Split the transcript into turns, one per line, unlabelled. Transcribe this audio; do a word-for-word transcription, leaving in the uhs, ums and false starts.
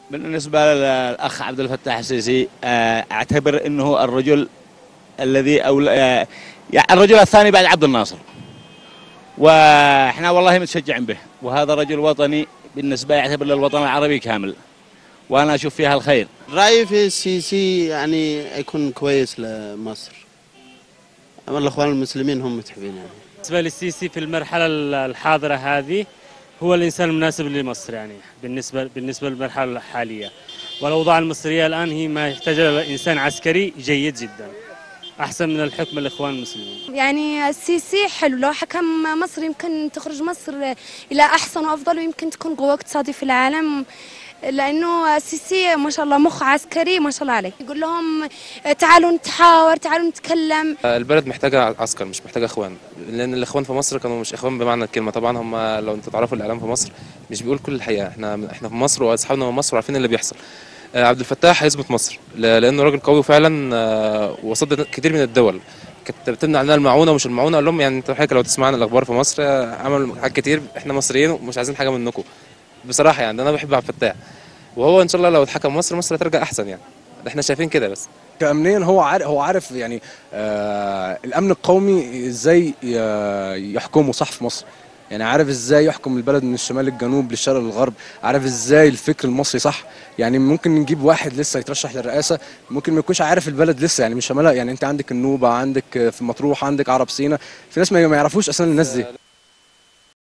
بالنسبة للأخ عبد الفتاح السيسي، آه، أعتبر أنه الرجل الذي أو آه، يعني الرجل الثاني بعد عبد الناصر، وإحنا والله متشجعين به، وهذا رجل وطني بالنسبة يعتبر للوطن العربي كامل، وأنا أشوف فيها الخير.
رأيي في السيسي يعني يكون كويس لمصر، أما الأخوان المسلمين هم متحفين يعني.
بالنسبة للسيسي في المرحلة الحاضرة هذه هو الإنسان المناسب لمصر، يعني بالنسبة بالنسبة للمرحلة الحالية، والأوضاع المصرية الآن هي ما يحتاج إنسان عسكري جيد جدا، أحسن من الحكم الإخوان المسلمين.
يعني السيسي حلو، لو حكم مصر يمكن تخرج مصر إلى أحسن وأفضل، ويمكن تكون قوة اقتصادية في العالم، لأنه السيسي ما شاء الله مخ عسكري ما شاء الله عليه، يقول لهم تعالوا نتحاور، تعالوا نتكلم.
البلد محتاجة عسكر مش محتاجة اخوان، لان الاخوان في مصر كانوا مش اخوان بمعنى الكلمة. طبعا هم لو انتوا تعرفوا الاعلام في مصر مش بيقول كل الحقيقة. احنا احنا في مصر واصحابنا من مصر وعارفين اللي بيحصل. عبد الفتاح هيظبط مصر لانه راجل قوي فعلا، وصد كتير من الدول كانت بتمنع عننا المعونه ومش المعونه. قال لهم يعني انتوا حضرتك لو تسمعنا الاخبار في مصر عملوا حاجات كتير، احنا مصريين ومش عايزين حاجه منكم بصراحه. يعني انا بحب عبد الفتاح، وهو ان شاء الله لو اتحكم مصر مصر هترجع احسن. يعني احنا شايفين كده. بس
كأمنيا هو عارف هو عارف يعني آه الأمن القومي ازاي ي- يحكمه صح في مصر. يعني عارف ازاي يحكم البلد من الشمال للجنوب للشرق للغرب، عارف ازاي الفكر المصري صح. يعني ممكن نجيب واحد لسه يترشح للرئاسة ممكن ما يكونش عارف البلد لسه، يعني مش شمالها. يعني انت عندك النوبة، عندك في مطروح، عندك عرب سينا، في ناس ما يعرفوش اصلا الناس دي.